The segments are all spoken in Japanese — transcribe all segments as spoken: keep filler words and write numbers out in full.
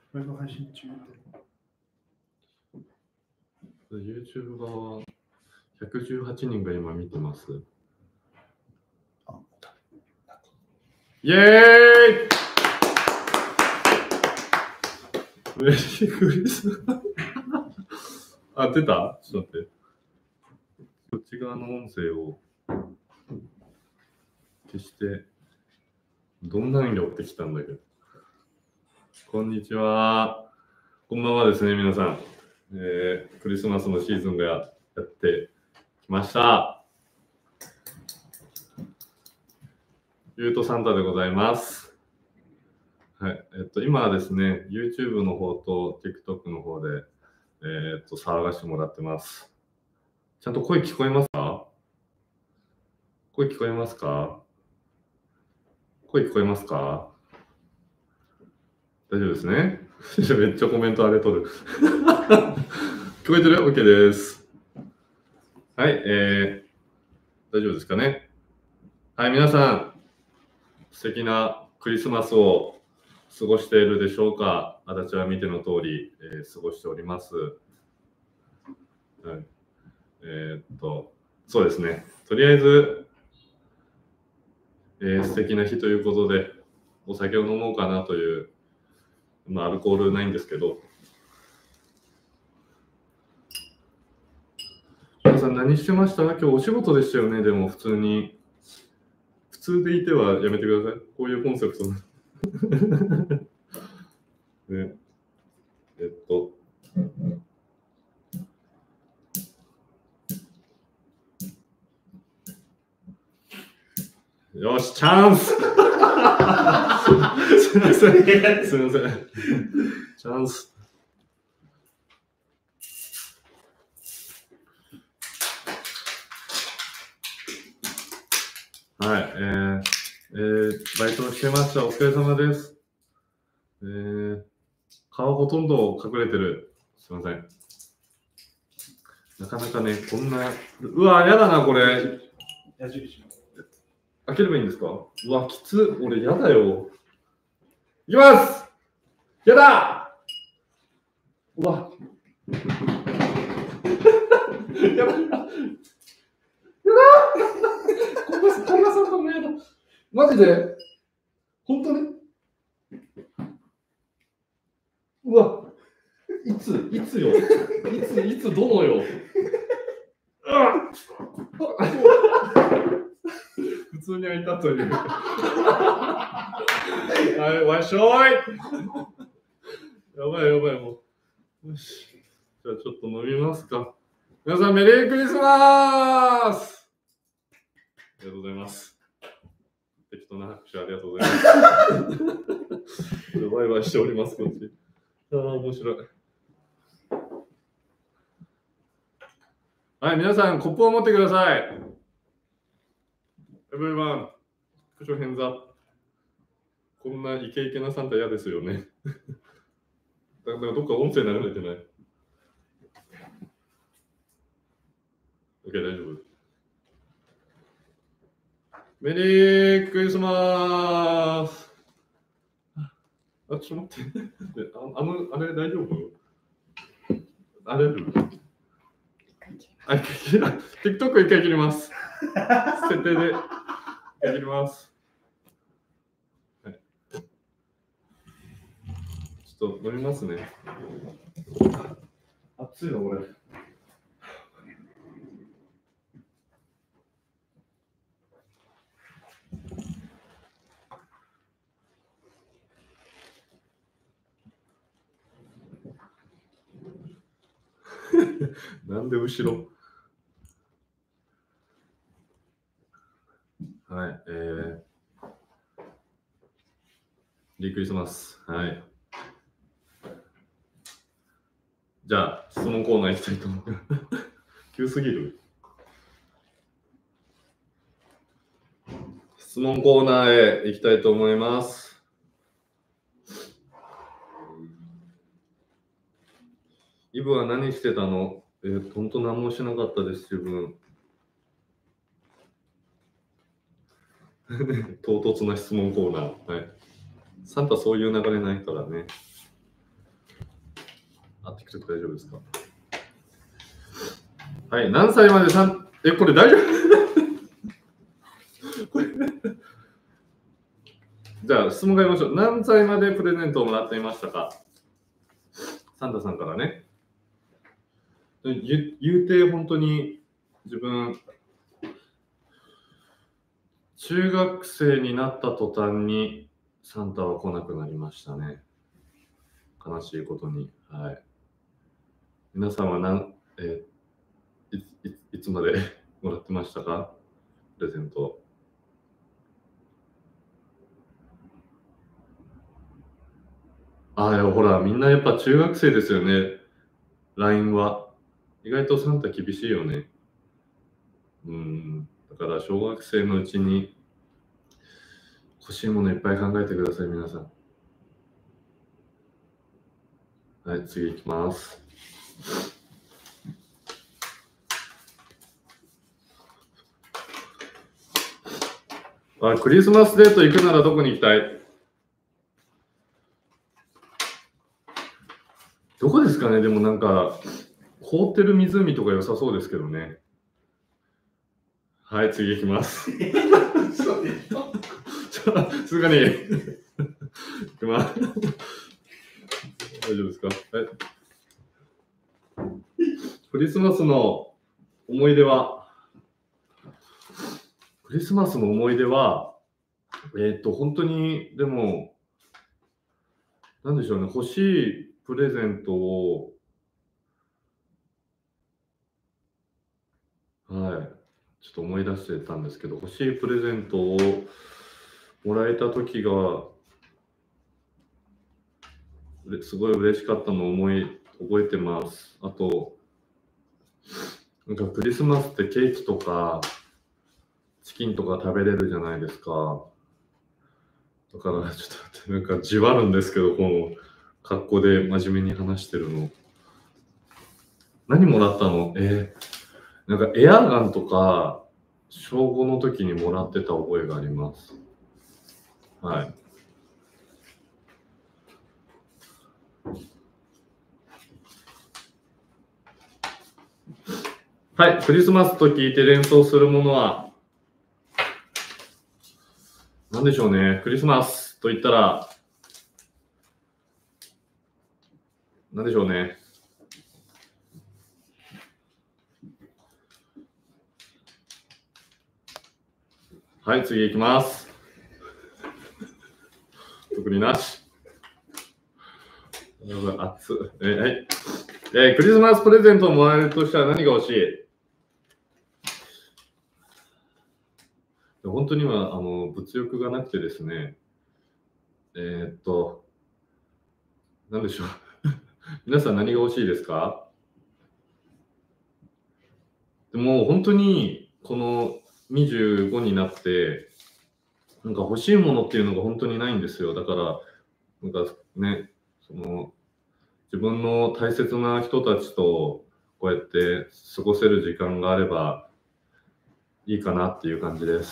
ライブ配信中。 YouTube 側はひゃくじゅうはちにんが今見てます。イエーイメリークリスマスあ、出たちょっと待って。こっち側の音声を消して、どんなのに追ってきたんだけど。こんにちは。こんばんはですね、皆さん。えー、クリスマスのシーズンがやってきました。ゆうとサンタでございます。はい、えっと、今はですね、YouTube の方と TikTok の方で、えー、っと、騒がしてもらってます。ちゃんと声聞こえますか？声聞こえますか？声聞こえますか？大丈夫ですね。めっちゃコメントあれとる。聞こえてる？ OK です。はい、えー、大丈夫ですかね。はい、皆さん、素敵なクリスマスを過ごしているでしょうか。私は見ての通り、えー、過ごしております。はい、えー、っと、そうですね。とりあえず、えー、素敵な日ということで、お酒を飲もうかなという、まあ、アルコールないんですけど、皆さん何してました？今日お仕事でしたよね。でも普通に。普通でいてはやめてください。こういうコンセプト。ね、えっと。よし、チャンスすみません。すみません。チャンス。はい、えーえー、バイトしてました。お疲れ様です。えー、顔ほとんど隠れてる。すみません。なかなかね、こんな、うわ、やだな、これ。 矢印開ければいいんですか？うわ、きつ。俺、やだよ。いきますやだうわ。やばい。やだこんな、こんなさんともやだ。マジで本当にうわ。いついつよいつ、いつ、どのよ普通に開いたという。はい、わしょいやばいやばい、もう。よし。じゃあちょっと飲みますか。皆さん、メリークリスマスありがとうございます。適当な拍手ありがとうございます。ワイワイしております、こっち。ああ、面白い。はい、皆さん、コップを持ってください。Everyone、クショヘンザ。こんなイケイケなサンタ嫌ですよね。だからどっか音声流れてない。OK、大丈夫。メリークリスマスあ、ちょっと待って。あ, あの、あれ大丈夫あれるあ、TikTok 一回切ります。設定で一回切ります。はい、ちょっと飲みますね。熱いのこれ。なんで後ろはい、えー、リークリスマス。はい。じゃあ、質問コーナー行きたいと思う。急すぎる質問コーナーへ行きたいと思います。イブは何してたの？えー、本当何もしなかったです、自分。唐突な質問コーナー。はい。サンタそういう流れないからね。 あ、TikTok 大丈夫ですか？はい、何歳までさん、え、これ大丈夫これじゃあ、質問がありましょう。何歳までプレゼントをもらっていましたか？サンタさんからね。言言うて、本当に自分、中学生になった途端にサンタは来なくなりましたね。悲しいことに。はい。皆さんは何、えー、い, い, いつまでもらってましたか？プレゼント。ああ、ほら、みんなやっぱ中学生ですよね。ライン は。意外とサンタ厳しいよね。うん。だから小学生のうちに欲しいものいっぱい考えてください、皆さん。はい、次いきます。あ、クリスマスデート行くならどこに行きたい？どこですかね？でもなんか、凍ってる湖とか良さそうですけどね。はい、次行きます。すぐに行きます。大丈夫ですか？はい。クリスマスの思い出は、クリスマスの思い出は、えっと、本当に、でも、なんでしょうね、欲しいプレゼントを、はい、ちょっと思い出してたんですけど、欲しいプレゼントをもらえた時が、すごい嬉しかったのを思い、覚えてます。あと、なんかクリスマスってケーキとか、チキンとか食べれるじゃないですか。だからちょっとなんかじわるんですけど、この格好で真面目に話してるの。何もらったの？えー、なんかエアガンとか、小ごの時にもらってた覚えがあります。はい。はい、クリスマスと聞いて連想するものは、何でしょうね。クリスマスと言ったら、何でしょうね。はい、次行きます。特になし。やばい、熱い。えー、はい、えー。クリスマスプレゼントをもらえるとしたら何が欲しい？本当にはあの物欲がなくてですね、えー、っと、なんでしょう。皆さん何が欲しいですか？でも本当にこのにじゅうごになって、なんか欲しいものっていうのが本当にないんですよ。だから、なんかね、その自分の大切な人たちとこうやって過ごせる時間があればいいかなっていう感じです。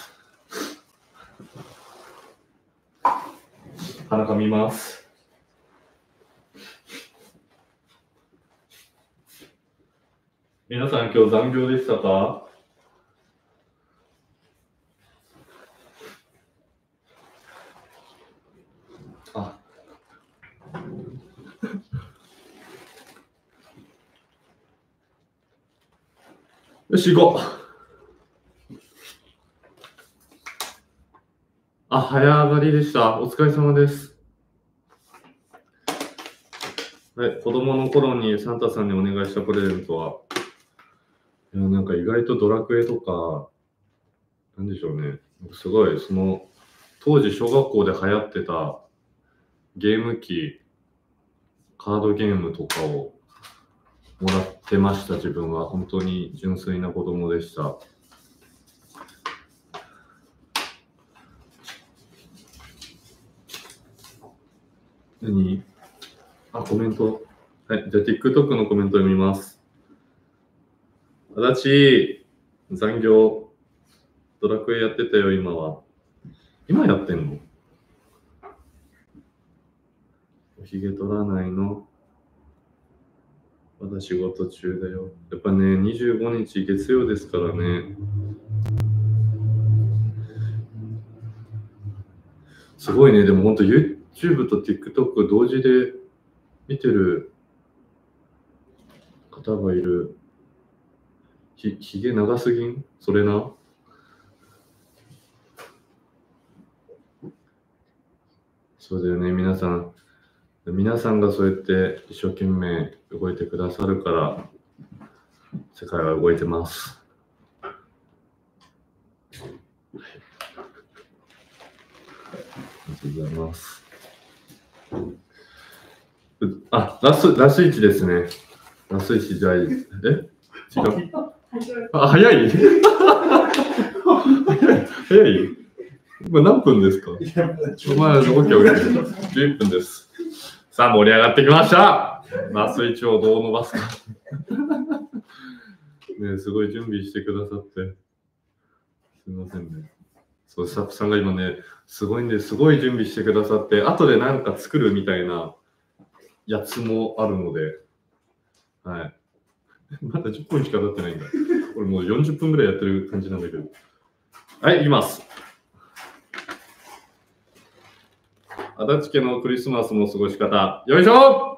鼻かみます。皆さん今日残業でしたか？あよし、行こう。あ、早上がりでした。お疲れ様です。はい、子供の頃にサンタさんにお願いしたプレゼントは、いや、なんか意外とドラクエとか、なんでしょうね。すごい、その、当時小学校で流行ってたゲーム機、カードゲームとかをもらってました。自分は本当に純粋な子供でした。何？あ、コメント。はい、じゃあ TikTok のコメント読みます。足立、残業、ドラクエやってたよ、今は。今やってんの？おひげ取らないの？ まだ仕事中だよ。やっぱね、にじゅうごにち月曜ですからね。すごいね、でも本当 YouTube と TikTok 同時で見てる方がいる。ひ、ひげ長すぎん？それな。そうだよね、皆さん。皆さんがそうやって一生懸命動いてくださるから、世界は動いてます。はい、ありがとうございます。あ、ラス、ラスいちですね。ラスいちじゃあ、え？違う。あ、早い早い今何分ですか？まあ、オッケーオッケー。じゅういっぷんです。さあ、盛り上がってきました。ラスいちをどう伸ばすか。ね、すごい準備してくださって。すみませんね。そう、スタッフさんが今ね、すごいんで、すごい準備してくださって、後でなんか作るみたいなやつもあるので、はい。まだじゅっぷんしか経ってないんだ。俺もうよんじゅっぷんぐらいやってる感じなんだけど。はい、いきます。足立家のクリスマスの過ごし方、よいしょ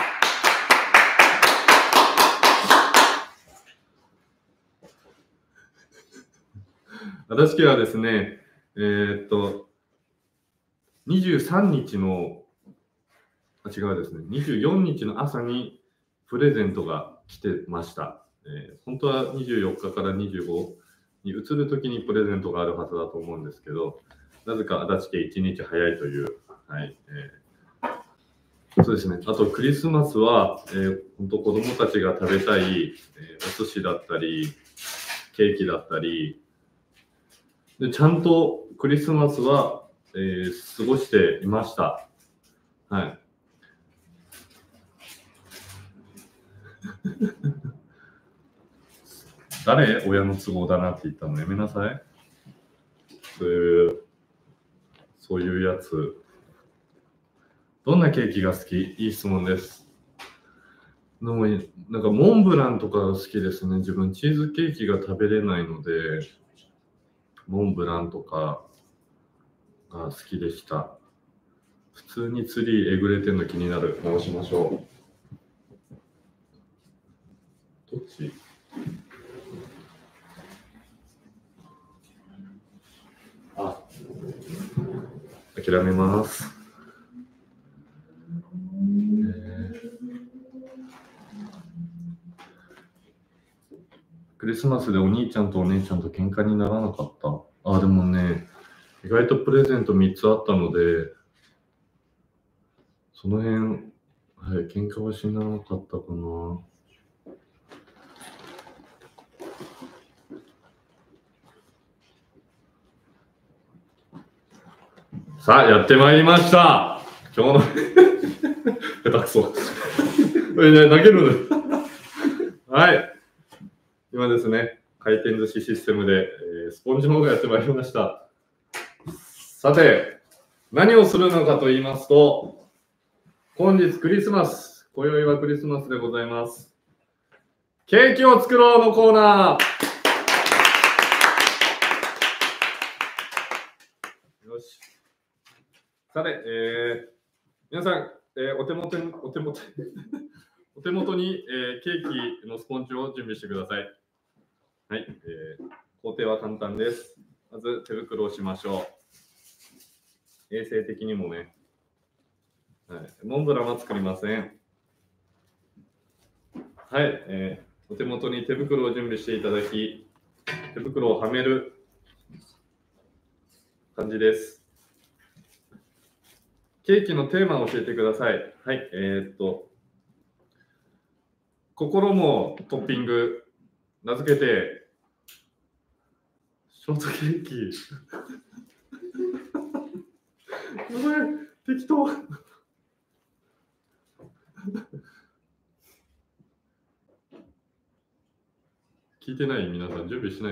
足立家はですね、えー、っと、にじゅうさんにちの、あ、違うですね、にじゅうよっかの朝にプレゼントが来てました。えー、本当はにじゅうよっかからにじゅうごに移るときにプレゼントがあるはずだと思うんですけど、なぜか足立家いちにち早いという、はい、えー、そうですね。あとクリスマスは、えー、本当子供たちが食べたい、えー、お寿司だったり、ケーキだったり、でちゃんとクリスマスは、えー、過ごしていました。はい。誰親の都合だなって言ったのやめなさい。そういう、そういうやつ。どんなケーキが好き？いい質問です。でもなんかモンブランとかが好きですね。自分チーズケーキが食べれないので、モンブランとかが好きでした。普通にツリーえぐれてるの気になる。直しましょう。どっち？あ、諦めます。クリスマスでお兄ちゃんとお姉ちゃんと喧嘩にならなかった。あ、でもね、意外とプレゼントみっつあったので、その辺、はい、喧嘩はしなかったかな。さあ、やってまいりました。今日の下手くそ。投げるはい。今ですね、回転寿司システムで、えー、スポンジの方がやってまいりました。さて、何をするのかと言いますと、本日クリスマス、今宵はクリスマスでございます。ケーキを作ろうのコーナー。よし。さて、えー、皆さん、えー、お手元に、お手元に、お手元に、えー、ケーキのスポンジを準備してください。はい、えー、工程は簡単です。まず手袋をしましょう。衛生的にもね。はい、モンブランは作りません。はい、えー、お手元に手袋を準備していただき、手袋をはめる感じです。ケーキのテーマを教えてください。はい、えー、っと、心もトッピング、名付けて、ショートケーキ。やばい、適当。聞いてない？皆さん、準備しない？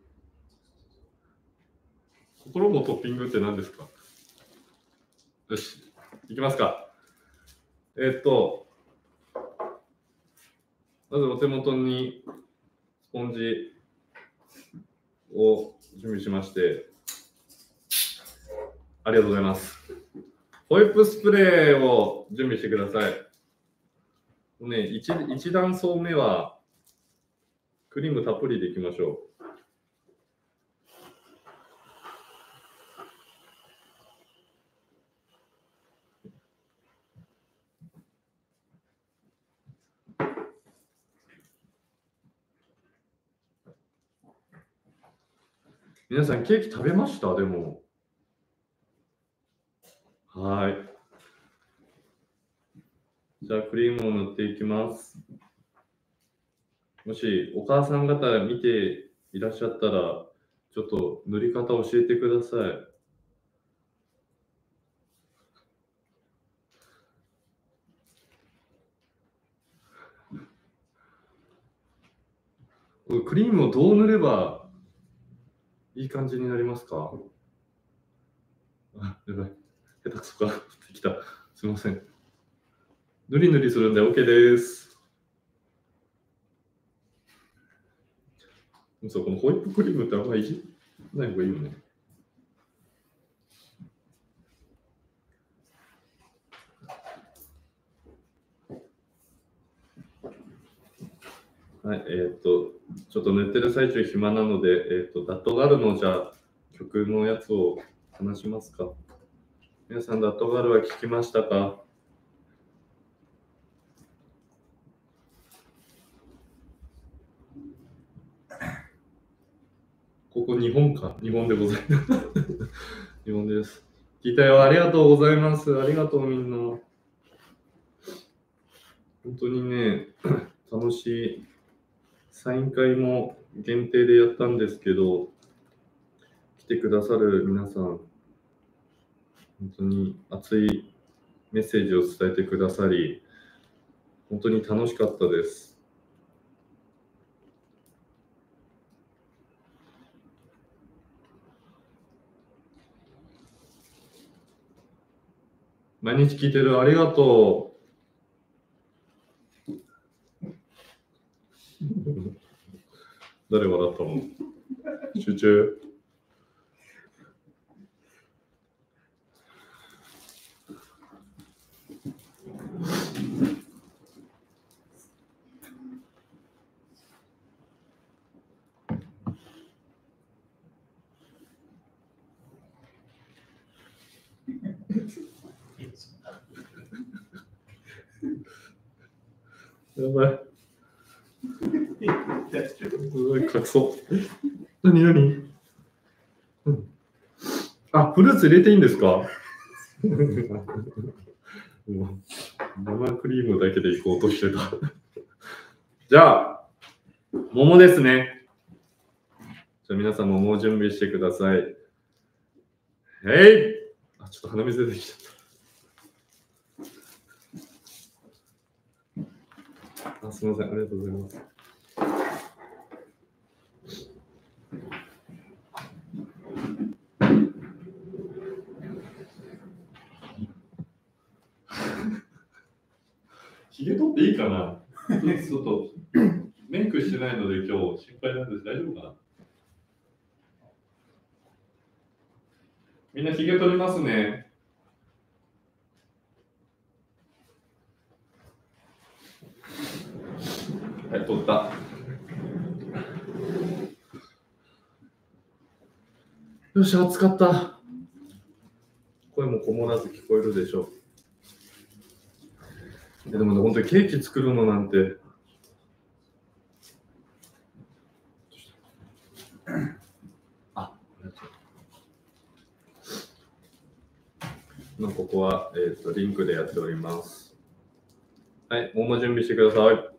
心もトッピングって何ですか？よし、いきますか。えー、っと、 まずお手元にスポンジを準備しまして、ありがとうございます。ホイップスプレーを準備してください。ね、一, 一段層目はクリームたっぷりでいきましょう。皆さんケーキ食べました？でもはい。じゃあクリームを塗っていきます。もしお母さん方見ていらっしゃったら、ちょっと塗り方教えてください。クリームをどう塗ればいい感じになりますか？あ、やばい。下手くそか。降ってきた。すみません。塗り塗りするんで OK です。そう、このホイップクリームってあんまりいじない方がいいよね。はい、えっ、ー、と、ちょっと塗ってる最中暇なので、えっ、ー、と、ダットガルのじゃあ曲のやつを話しますか。皆さん、ダットガルは聞きましたか？ここ日本か。日本でございます。日本です。聞いたよ。ありがとうございます。ありがとうみんな。本当にね、楽しい。サイン会も限定でやったんですけど、来てくださる皆さん、本当に熱いメッセージを伝えてくださり、本当に楽しかったです。毎日聞いてる、ありがとう。誰笑ったの？集中。やばい。隠そう。何何、うん、あ、フルーツ入れていいんですか？生クリームだけでいこうとしてた。じゃあ、桃ですね。じゃあ皆さん桃を準備してください。えい！あ、ちょっと鼻水出てきちゃった。あ、すみません、ありがとうございます。ひげ取っていいかな？ちょっとメイクしてないので今日心配なんです。大丈夫かな？みんなひげ取りますね。はい、取った。よし、暑かった。声もこもらず聞こえるでしょう。でもね、本当にケーキ作るのなんて。あ、まあ、ここは、えーと、リンクでやっております。はい、桃準備してください。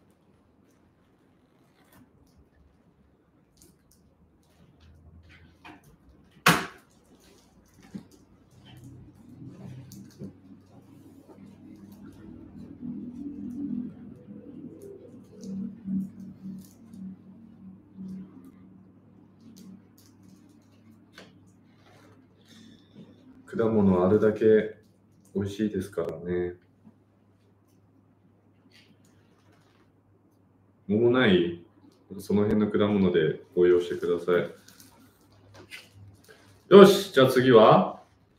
果物あるだけ美味しいですからね。 桃ない？その辺の果物で応用してください。よし、じゃあ次は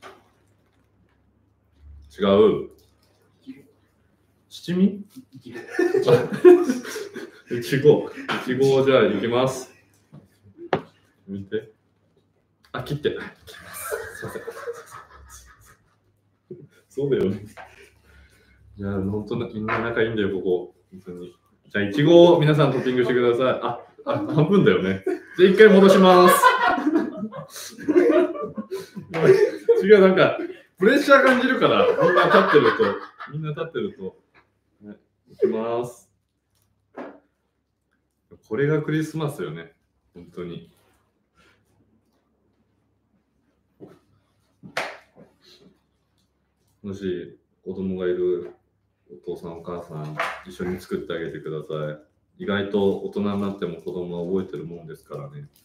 違う。七味？いちご。いちごをじゃあいきます。見て。あ、切って。切ります。すいません。そうだよね。じゃあ、本当にみんな仲いいんだよ、ここ。本当に。じゃあ、いちごを皆さんトッピングしてください。あ、あ半分だよね。じゃあ、一回戻します。違う、なんか、プレッシャー感じるから、みんな立ってると、みんな立ってると。ね、いきます。これがクリスマスよね、本当に。もし子供がいるお父さんお母さん、一緒に作ってあげてください。意外と大人になっても子供は覚えてるもんですからね。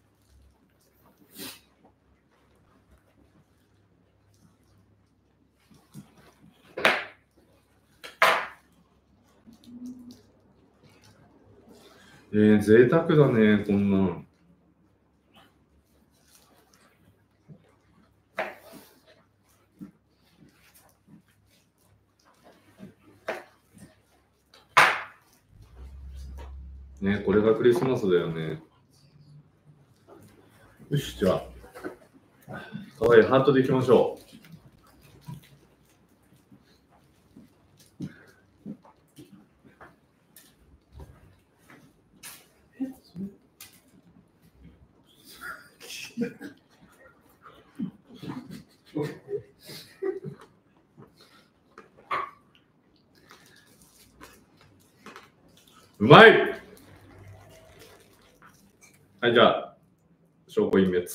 えー、贅沢だね、こんなん。ね、これがクリスマスだよね。よし、じゃあ、かわいいハートでいきましょう。うまい。はい、じゃあ、証拠隠滅。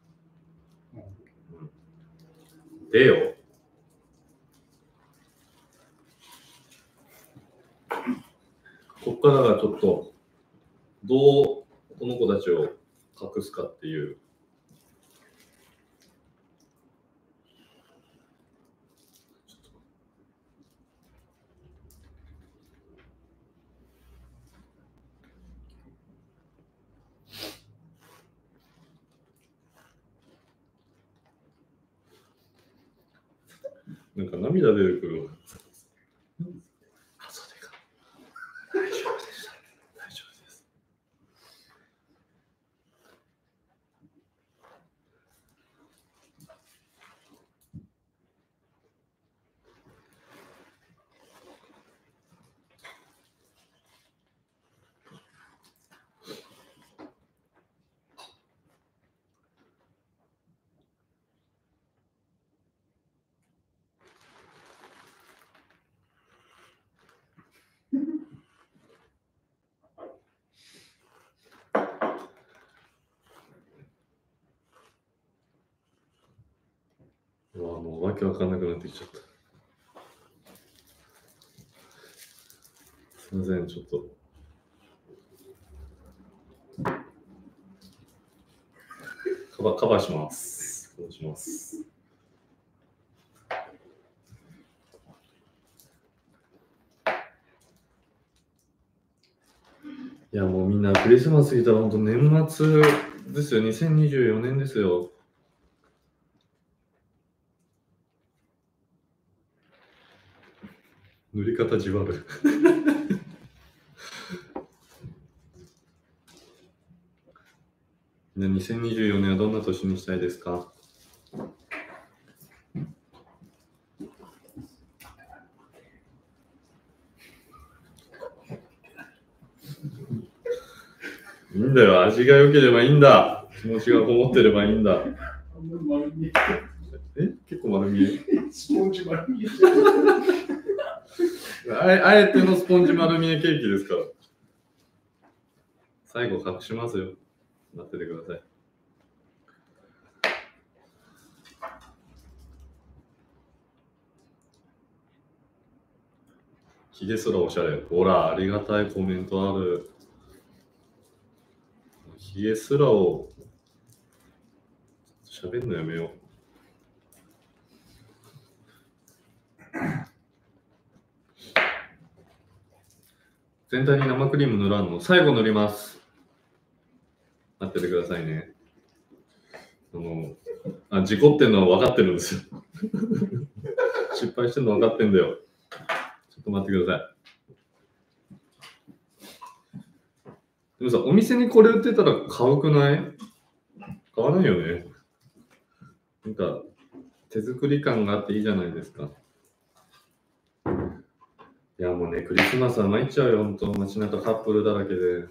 でよ。こっからがちょっと、どうこの子たちを隠すかっていう。なんか涙出てくるわ。あ、それか。大丈夫でした。大丈夫です。うわ、もうわけわかんなくなってきちゃった。すみません、ちょっと。カバー、カバーします。カバーします。いや、もうみんなクリスマス過ぎたら本当年末ですよ。にせんにじゅうよねんですよ。塗り方じわる。にせんにじゅうよねんはどんな年にしたいですか？いいんだよ、味が良ければいいんだ。気持ちがこもってればいいんだ。え、結構丸見え。 スポンジ丸見え。 あえ、あえてのスポンジ丸見えケーキですから。最後隠しますよ。待っててください。ひげすらおしゃれ。ほら、ありがたいコメントある。ひげすらを喋るのやめよう。 全体に生クリーム塗らんの？最後塗ります。待っててくださいね。あの、あ、事故ってんのは分かってるんですよ。失敗してるの分かってんだよ。ちょっと待ってください。でもさ、お店にこれ売ってたら買うくない？買わないよね。なんか、手作り感があっていいじゃないですか。いや、もうね、クリスマスは参っちゃうよ、ほんと。街中カップルだらけで。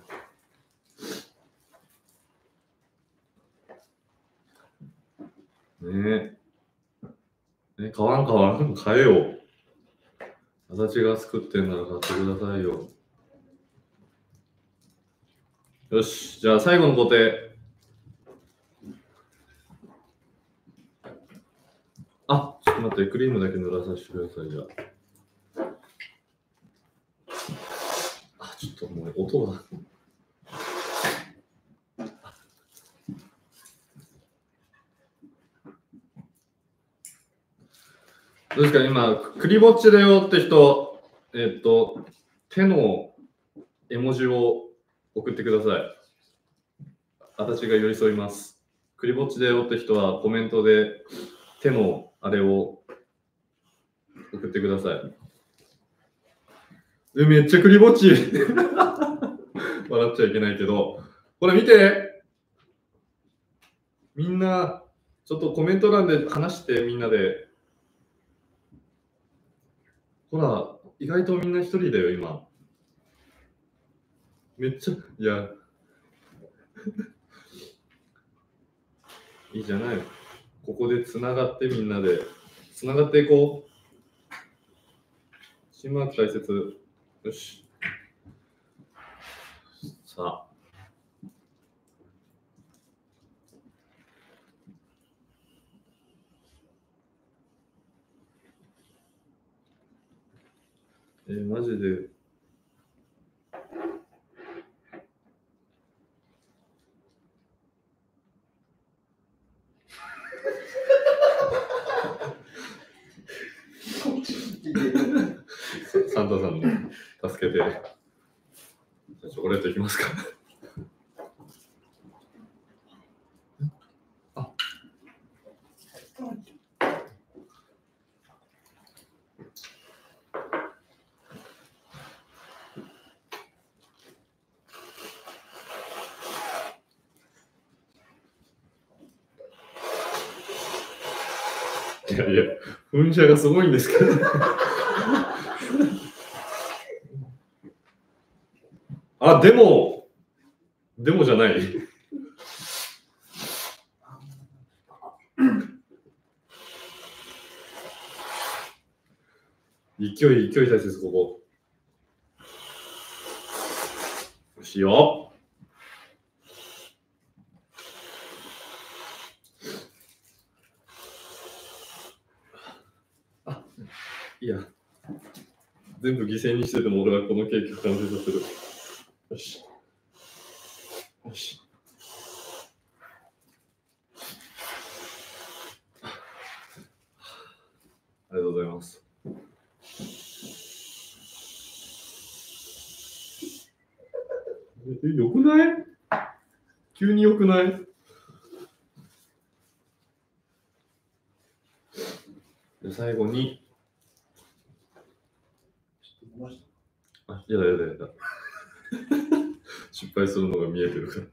ねえ。ね、買わん買わん。買えよ。私が作ってんなら買ってくださいよ。よし、じゃあ最後の工程。あ、ちょっと待って、クリームだけ塗らさせてください、じゃあ。あ、ちょっともう音が。どうですか、今、クリぼっちだよって人、えっと、手の絵文字を送ってください。私が寄り添います。クリぼっちだよって人はコメントで手のあれを送ってください。え、めっちゃクリぼっち笑っちゃいけないけど、これ見て、みんな、ちょっとコメント欄で話して、みんなで。ほら、意外とみんな一人だよ、今。めっちゃ、いや、いいじゃない。ここでつながってみんなで、つながっていこう。チームワーク大切。よし。さあ。えー、マジで。サンタさんの助けて。じゃあチョコレートいきますか。あ。いやいや、噴射がすごいんですけど。あ、でも、でもじゃない。勢い、勢い大切、ここ。よしよ。あ、いや。全部犠牲にしてでも俺はこのケーキを完成させる。よし。よし。ありがとうございます。え、よくない？急によくない？で最後に。あ、やだやだやだ。失敗するのが見えてるから。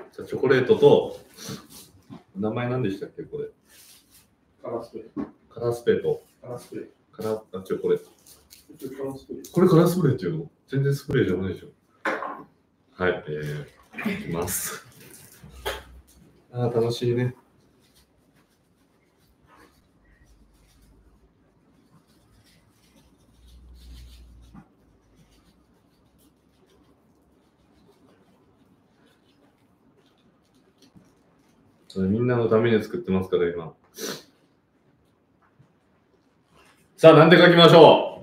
じゃあチョコレートと、名前何でしたっけ、これ。 カラースプレー。 カラースペート。 カラースプレー。 カラー、あ、チョコレート。 これカラースプレーっていうの？全然スプレーじゃないでしょ。はい、えー、いきます。あー、楽しいね。みんなのために作ってますから、今。さあ、なんて書きましょ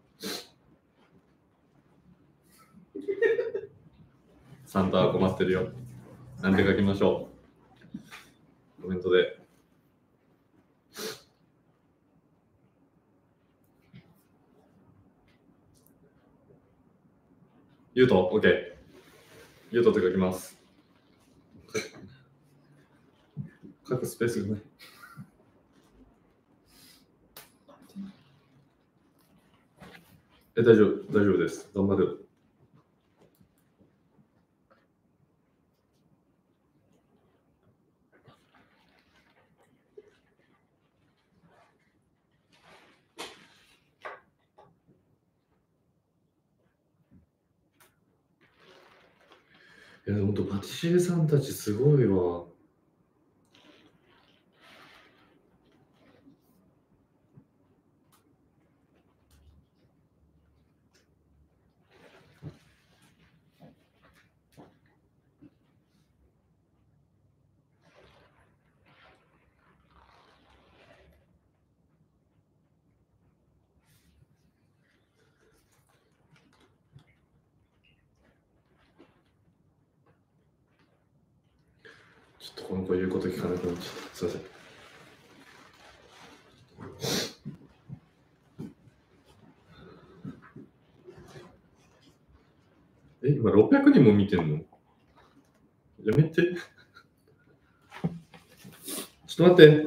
う。サンタは困ってるよ。なんて書きましょう。コメントで。 ゆうと、OK。ゆうとって書きます。書くスペースがない。え、大丈夫、大丈夫です。頑張る。いや、ほんと、パティシエさんたちすごいわ。ちょっとこの子言うこと聞かなくなっちゃった。すいません。え、今ろっぴゃくにんも見てんの？やめて。ちょっと待って。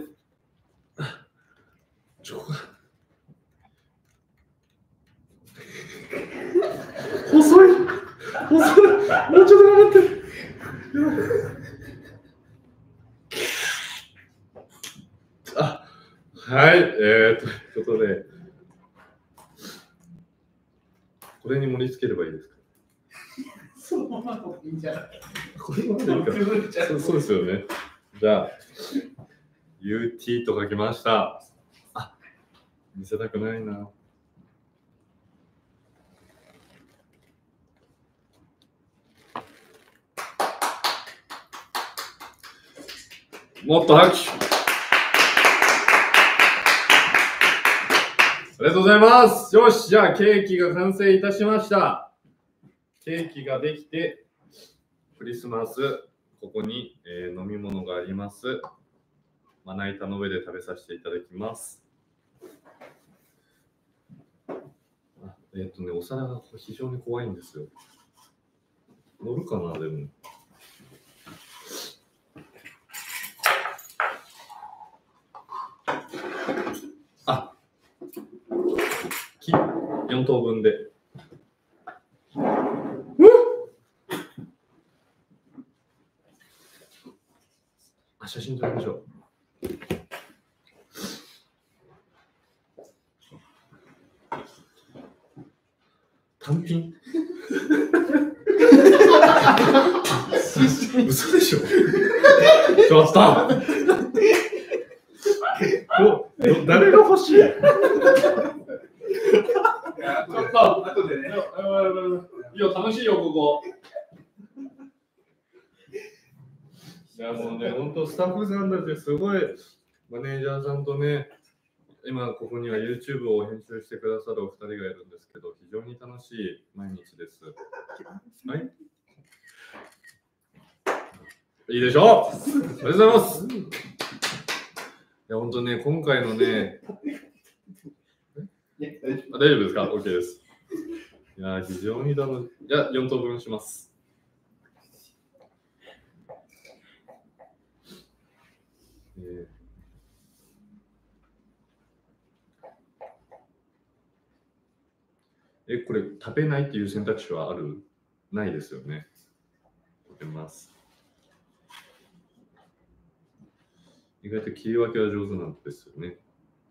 ちょ細い細いもうちょっと頑張って。あ、はい、えー、ということで、これに盛り付ければいいですか？ そのままでいいんじゃない？ これまでいいかそう。そうですよね。じゃあ、ユーティー と書きました。あ、見せたくないな。もっと拍手。ありがとうございます。よし、じゃあケーキが完成いたしました。ケーキができて、クリスマス、ここに、えー、飲み物があります。まな板の上で食べさせていただきます。あえっ、ー、とね、お皿が非常に怖いんですよ。乗るかな、でも。あ、木よん等分で。あ、写真撮りましょう。単品嘘でしょちょっと誰が欲しいいや、ちょっと、後でね。いや、楽しいよ、ここ。いや、もうね、本当スタッフさんたちすごい、マネージャーさんとね、今ここには YouTube を編集してくださるお二人がいるんですけど、非常に楽しい毎日です。はい。いいでしょう。ありがとうございます。いや、本当ね、今回のね、あ大丈夫ですか ?OK です。いや、非常に楽しい。いや、よん等分します。えーえ、これ食べないっていう選択肢はある？ないですよね。食べます。意外と切り分けは上手なんですよね。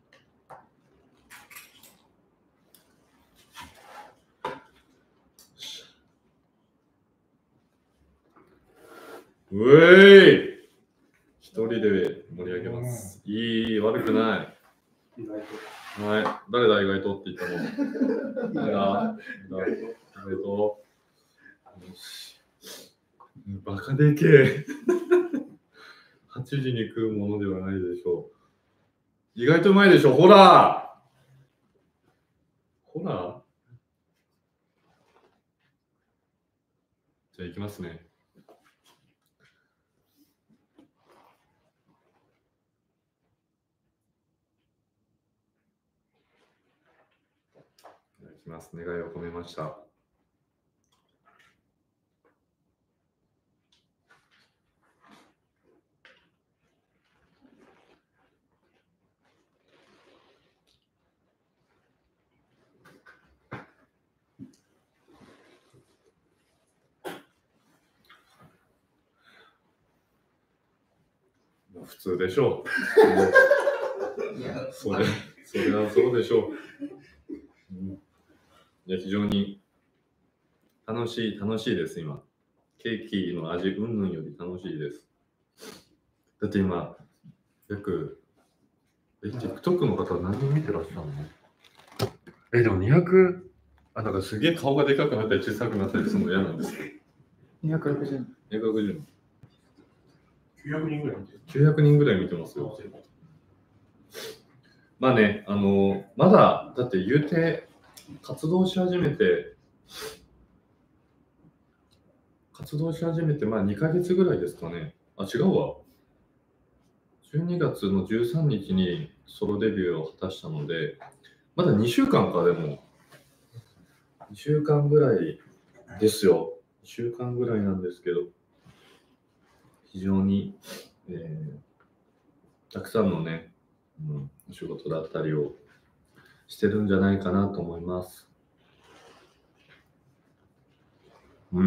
うえい！一人で盛り上げます。いい、悪くない。 意外と。 はい。誰だ、意外とって言ったの。誰だ意外と。よし。バカでけえ。はちじに食うものではないでしょう。意外とうまいでしょ。ほらほらじゃあ行きますね。いきます。願いを込めました。 普通でしょう。 いや、 それ、それはそうでしょう。うん、いや、非常に楽しい、楽しいです、今。ケーキの味、うんぬんより楽しいです。だって今、約、え、TikTok の方何人見てらっしゃるの？え、でもにひゃく、あ、なんかすげえ顔がでかくなったり小さくなったりするの嫌なんですけど。 にひゃくろくじゅう。 にひゃくろくじゅうにん。 きゅうひゃくにんぐらい見てる。 きゅうひゃくにんぐらい見てますよ。まあね、あの、まだ、だって言うて、活動し始めて、活動し始めて、まあにかげつぐらいですかね。あ、違うわ。じゅうにがつのじゅうさんにちにソロデビューを果たしたので、まだにしゅうかんか、でも。にしゅうかんぐらいですよ。にしゅうかんぐらいなんですけど、非常に、えー、たくさんのね、うん、お仕事だったりをしてるんじゃないかなと思います。うん。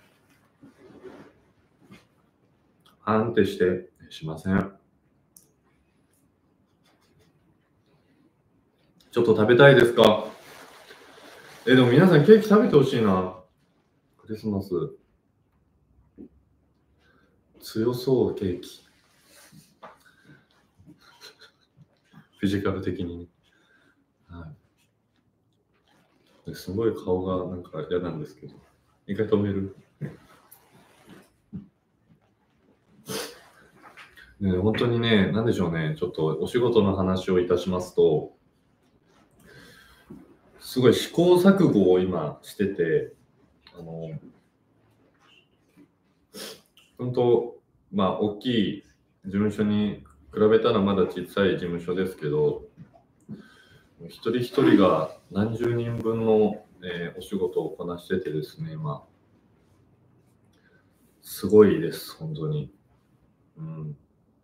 安定してしません。ちょっと食べたいですか？え、でも皆さんケーキ食べてほしいな。クリスマス。強そう、ケーキ。フィジカル的にね。はい。すごい顔がなんか嫌なんですけど。一回止める。ね、本当にね、なんでしょうね、ちょっとお仕事の話をいたしますと、すごい試行錯誤を今してて、あの、本当、まあ、大きい事務所に比べたらまだ小さい事務所ですけど、一人一人が何十人分の、えー、お仕事をこなしててですね、まあ、すごいです、本当に。うん。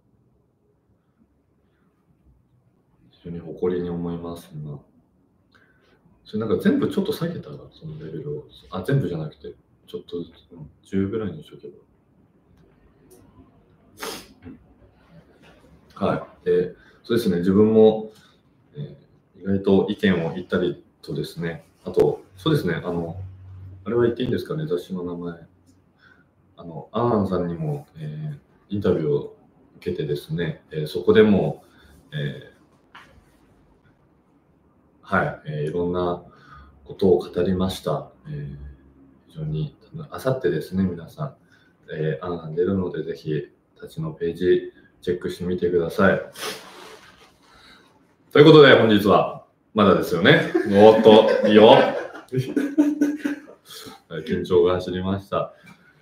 非常に誇りに思います、今。それなんか全部ちょっと下げたら、そのレベルを。あ、全部じゃなくて、ちょっとずつ、じゅうぐらいにしとけば。はい。で、そうですね、自分も、えー、意外と意見を言ったりとですね、あと、そうですね、あの、あれは言っていいんですかね、雑誌の名前。あの、アーンさんにも、えー、インタビューを受けてですね、えー、そこでも、えー、はい、えー、いろんなことを語りました。えー、非常に、あさってですね、皆さん、えー、アーン出るので、ぜひ、たちのページ、チェックしてみてください。ということで、本日は、まだですよね。おーっと、いいよ。緊張が走りました。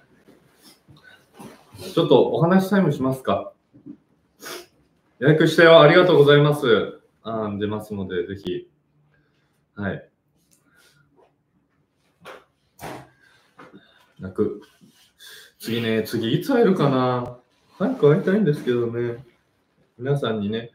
ちょっとお話タイムしますか。予約したよ。ありがとうございます。あー出ますので、ぜひ。はい。泣く。次ね、次いつ会えるかな。早く会いたいんですけどね。皆さんにね。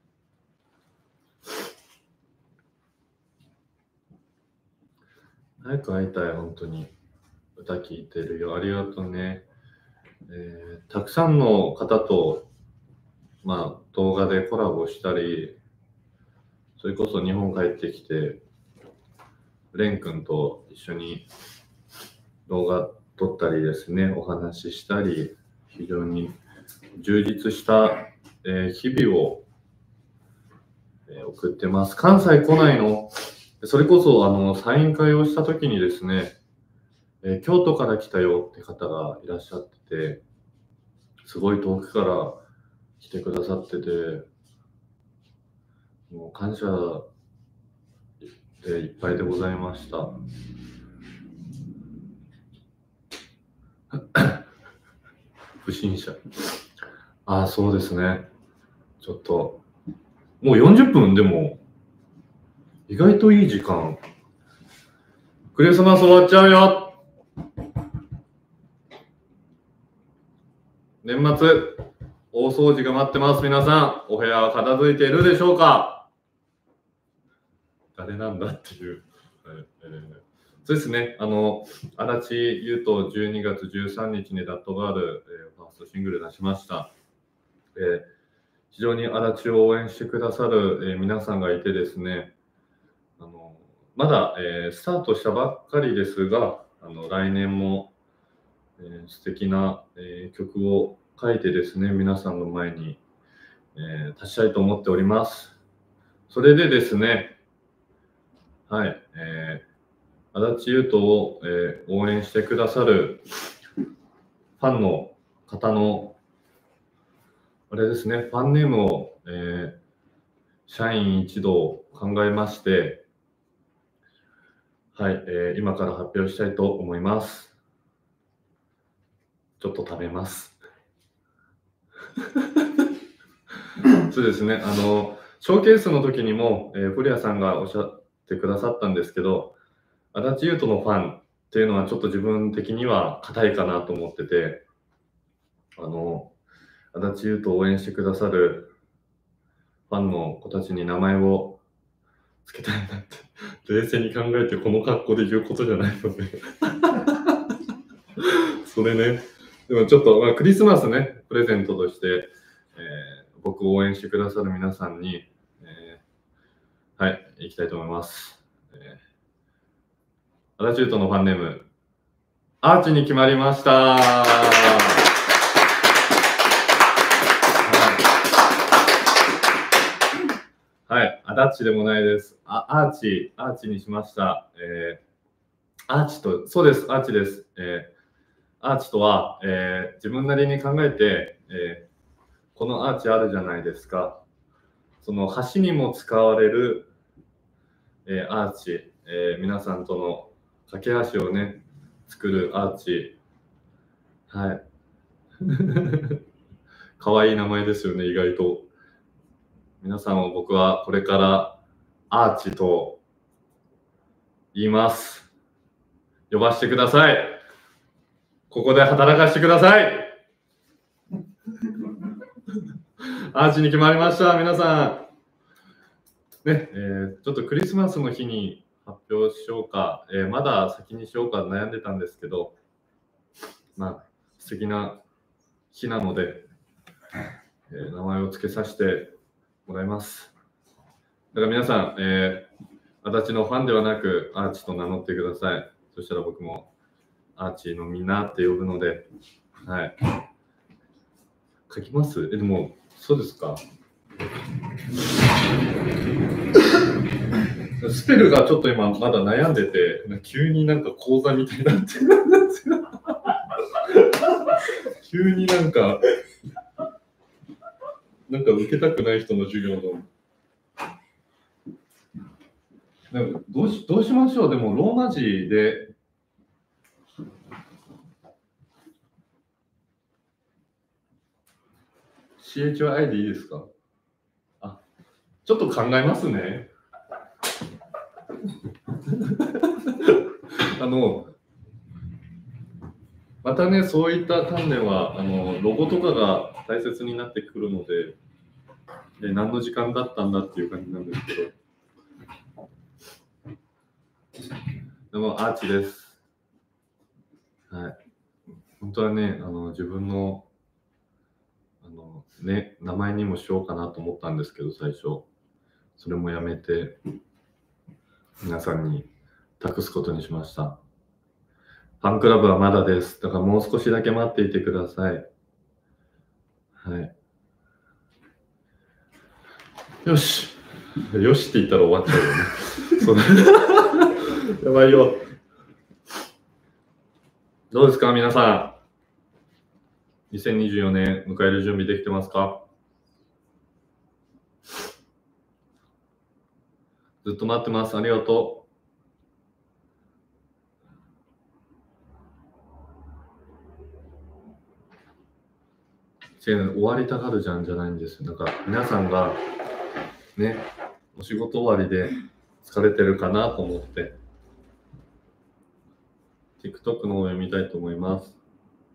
早く会いたい、本当に。歌聞いてるよ。ありがとうね。えー、たくさんの方と、まあ、動画でコラボしたり、それこそ日本帰ってきて、レン君と一緒に動画撮ったりですね、お話ししたり、非常に充実した、えー、日々を、えー、送ってます。関西来ないの？それこそあのサイン会をした時にですね、えー、京都から来たよって方がいらっしゃってて、すごい遠くから来てくださってて、もう感謝でいっぱいでございました。不審者。ああ、そうですね。ちょっと、もうよんじゅっぷんでも、意外といい時間。クリスマス終わっちゃうよ。年末、大掃除が待ってます。皆さん、お部屋は片付いているでしょうか？誰なんだっていう。えー、そうですね。あの、足立優斗じゅうにがつじゅうさんにちにラットガール、えー、ファーストシングル出しました。 えー、非常に足立を応援してくださる、えー、皆さんがいてですね、あのまだ、えー、スタートしたばっかりですが、あの来年も、えー、素敵な、えー、曲を書いてですね、皆さんの前に、えー、立ちたいと思っております。それでですね、はい、えー、足立優斗を、えー、応援してくださるファンの方の、あれですね、ファンネームを、えー、社員一同考えまして、はい、えー、今から発表したいと思います。ちょっと食べます。そうですね、あの、ショーケースの時にも、えー、古谷さんがおっしゃってくださったんですけど、足立優斗のファンっていうのはちょっと自分的には硬いかなと思ってて、あの、足立優斗を応援してくださるファンの子たちに名前をつけたいなって冷静に考えてこの格好で言うことじゃないのでそれね、でもちょっと、まあ、クリスマスね、プレゼントとして、えー、僕を応援してくださる皆さんに、えー、はい、行きたいと思います。えー、足立優斗のファンネーム、アーチに決まりました。はい、アダッチでもないです。あ、アーチ、アーチにしました。えー、アーチと、そうです、アーチです。えー、アーチとは、えー、自分なりに考えて、えー、このアーチあるじゃないですか。その橋にも使われる、えー、アーチ、えー、皆さんとの架け橋をね、作るアーチ。はい。かわいい名前ですよね、意外と。皆さんを僕はこれからアーチと言います。呼ばせてください。ここで働かせてください。アーチに決まりました、皆さん。ね、えー、ちょっとクリスマスの日に発表しようか、えー、まだ先にしようか悩んでたんですけど、まあ、素敵な日なので、えー、名前を付けさせてもらいます。だから皆さん、えー、足立のファンではなく、アーチと名乗ってください。そしたら僕も、アーチのみんなって呼ぶので、はい。書きます？え、でも、そうですか。スペルがちょっと今まだ悩んでて、急になんか講座みたいになってるんですよ。急になんか、なんか受けたくない人の授業の。でもどうし、どうしましょう。でもローマ字で、シーエイチワイアイ でいいですか？あ、ちょっと考えますね。あの、またね、そういった鍛錬は、あの、ロゴとかが大切になってくるので、で何の時間だったんだっていう感じなんですけど。でも、アーチです。はい。本当はね、あの、自分の、あの、ね、名前にもしようかなと思ったんですけど、最初。それもやめて、皆さんに託すことにしました。ファンクラブはまだです。だからもう少しだけ待っていてください。はい。よし。よしって言ったら終わっちゃうよね。そうだ。やばいよ。どうですか、皆さん。にせんにじゅうよねん迎える準備できてますか？ずっと待ってます。ありがとう。終わりたがるじゃんじゃないんですよ。なんか皆さんがね、お仕事終わりで疲れてるかなと思って、TikTok の方を読みたいと思います。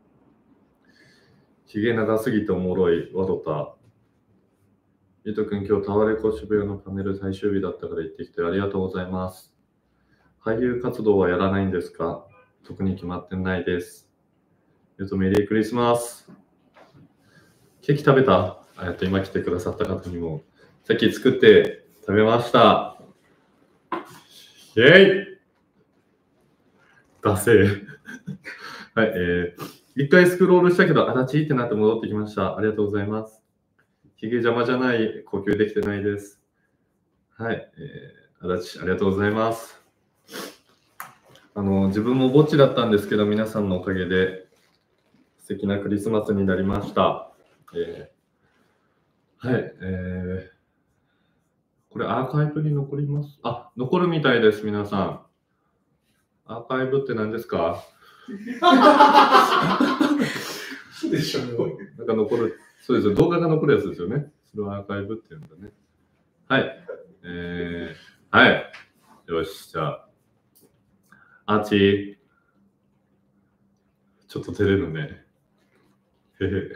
ひげ長すぎておもろい、わろた。ゆうとくん、今日タワレコ渋谷のパネル最終日だったから行ってきてありがとうございます。俳優活動はやらないんですか？特に決まってないです。ゆうとメリークリスマス。ケーキ食べた？ えっと今来てくださった方にも、さっき作って食べました。イェイ惰性。はい、えー、一回スクロールしたけど、あだちってなって戻ってきました。ありがとうございます。ひげ邪魔じゃない、呼吸できてないです。はい、えー、あだち、ありがとうございます。あの、自分もぼっちだったんですけど、皆さんのおかげで素敵なクリスマスになりました。えー、はい、えー、これアーカイブに残ります。あ、残るみたいです、皆さん。アーカイブって何ですか？ そうでしょ。 なんか残る、そうですよ、動画が残るやつですよね。それをアーカイブって言うんだね。はい。えー、はい。よし、じゃあ。アーチー。ちょっと照れるね。へへ。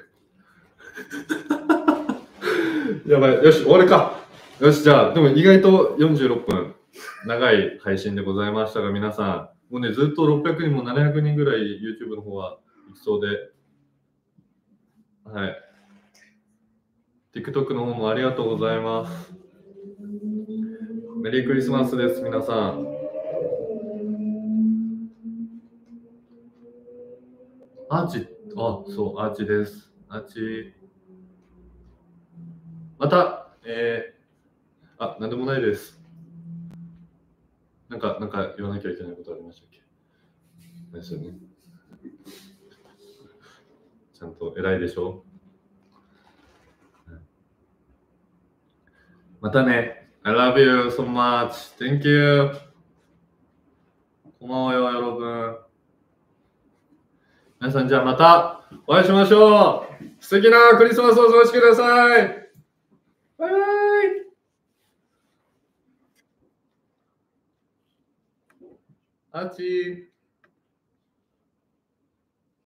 やばい。よし、終わりか。よし、じゃあ、でも意外とよんじゅうろっぷん、長い配信でございましたが、皆さん、もうね、ずっとろっぴゃくにんもななひゃくにんぐらい YouTube の方は行きそうで、はい。TikTok の方もありがとうございます。メリークリスマスです、皆さん。アーチ、あ、そう、アーチです。アーチ。また、えー、あ、なんでもないです。なんか、なんか言わなきゃいけないことありましたっけ？ですよね。ちゃんと偉いでしょ？またね。I love you so much. Thank you. こんばんはよ、よろぶん。皆さん、じゃあまたお会いしましょう。素敵なクリスマスをお過ごしください。バイバイ。アーチー。